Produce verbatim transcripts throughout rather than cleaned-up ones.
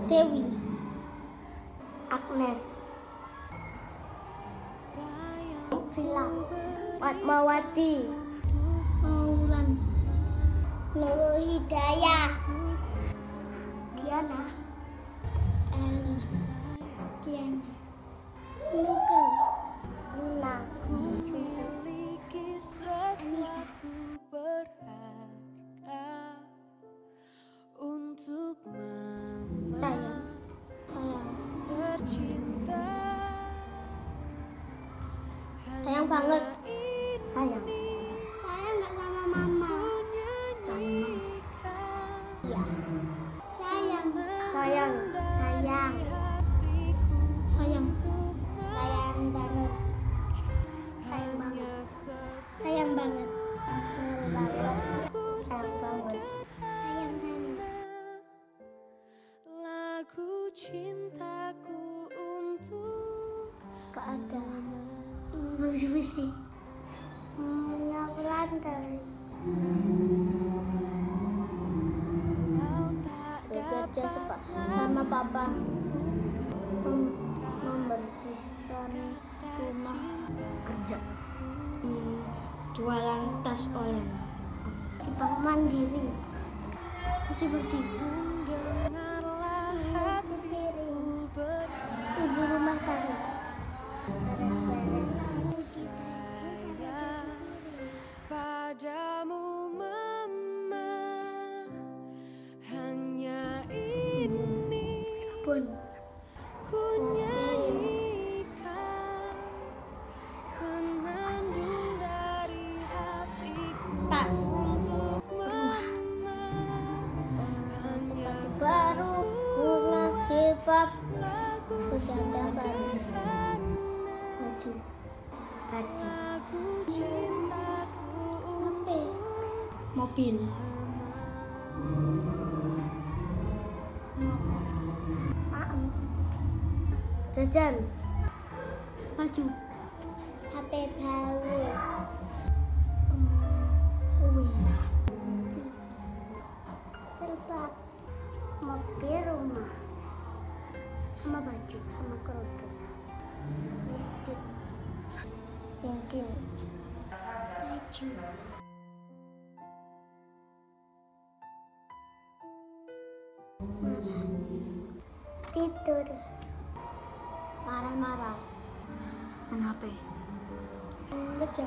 Dewi, Agnes, Villa, Fatmawati, Maulan, Nurul Hidayah, Diana, Elis, Diana, Nuke, Lina, Anissa, untuk mama sayang, sayang, tercinta, sayang banget, sayang, sayang nggak sama mama, sayang iya, sayang, sayang, sayang, sayang, sayang banget, sayang banget, sayang banget, sayang banget, sayang banget, sayang banget. lagu cintaku untuk Gak ada musik-musik minyak lantai bekerja sepa- sama papa mem- membersihkan rumah, kerja, hmm, jualan tas olen di bank mandiri, bersih-bersih, cuci piring, ibu rumah tangga, beres-beres, cuci baju sama cuci piring. padamu mama, hanya ini Sabun, ku nyanyikan, senandung dari hatiku tas, untuk rumah, mama, hanya sepatu baru, bunga, jilbab, lagu sejadah baru, sederhana, baju, baju, lagu cintaku mobil, mobil, motor, Aem, jajan, baju, H P baru, kue, jilbab, mobil, rumah, sama baju, sama kerudung, listrik, cincin, baju, marah, tidur, marah-marah, main H P, baca,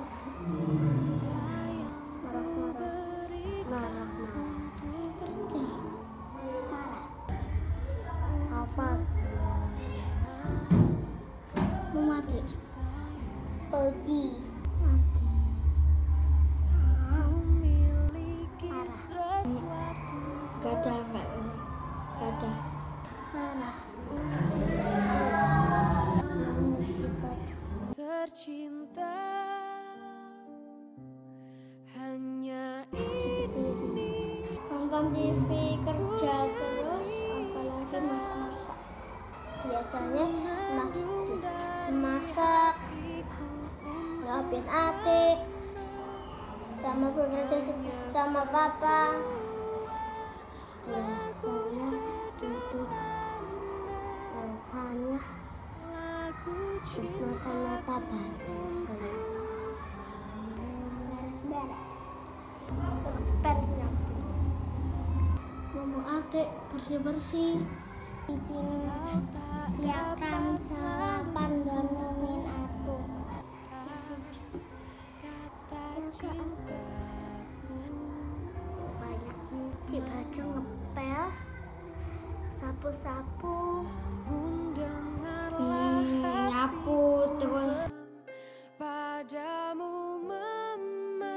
marah-marah, marah-marah, kerja, marah, apa, mau mati, pergi, mati, memiliki marah, sesuatu gak ada, gak ada, marah, tercinta, hanya cuci piring, nonton T V, kerja terus, apalagi masak-masak. Biasanya ma- masak, ngapin adik, sama bekerja se- sama papa. Biasanya untuk biasanya nata-nata baju, beres-beres, beres Mama adik bersih-bersih, bikin siapkan sarapan dan nemenin aku. Bersih-bersih, jaga adik, banyak cuci baju, ngepel, sapu-sapu, hmm, nyapu, terus padamu mama,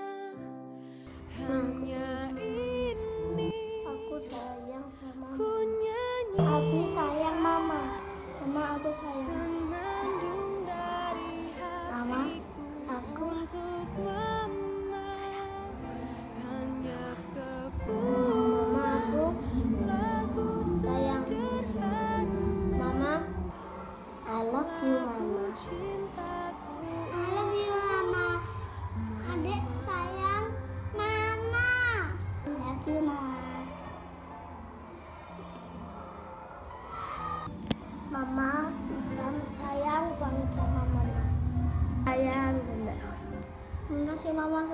hanya ini aku sayang sama ku mama. nyanyi, Abi sayang mama, mama aku sayang. senandung dari Mama, hatiku aku untuk mama, hanya sebuah mama aku lagu sayang. sederhana, Mama, I love you mama. cintaku I love you mama. Adik sayang mama. I love you mama.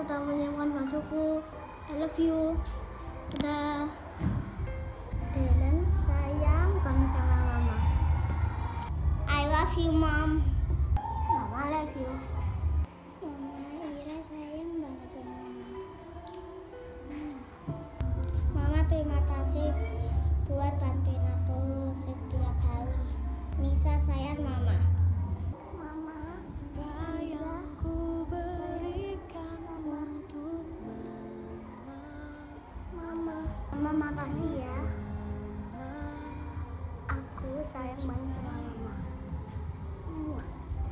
telah menyiapkan baksoku. I love you. Udah. Dylan sayang banget sama mama. I love you, Mom. Mama love you. Mama Ira sayang banget sama mama. Hmm. Mama terima kasih buat bantuin aku setiap hari. Nisa sayang mama. Mama, Apa yang ku berikan untuk mama, mama, mama makasih ya. mama. Aku sayang banget sama mama. Muah.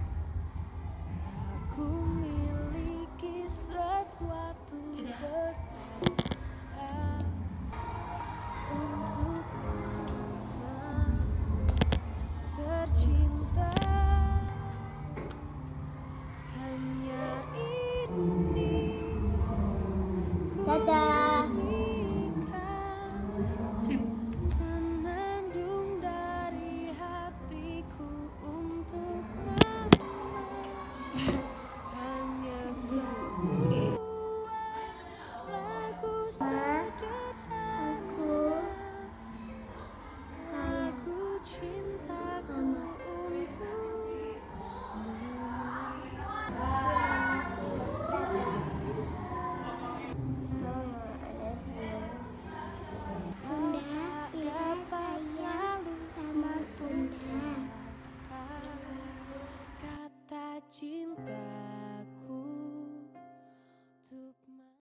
Aku miliki sesuatu berharga untuk mama tercinta. Hanya ini ku Dadah.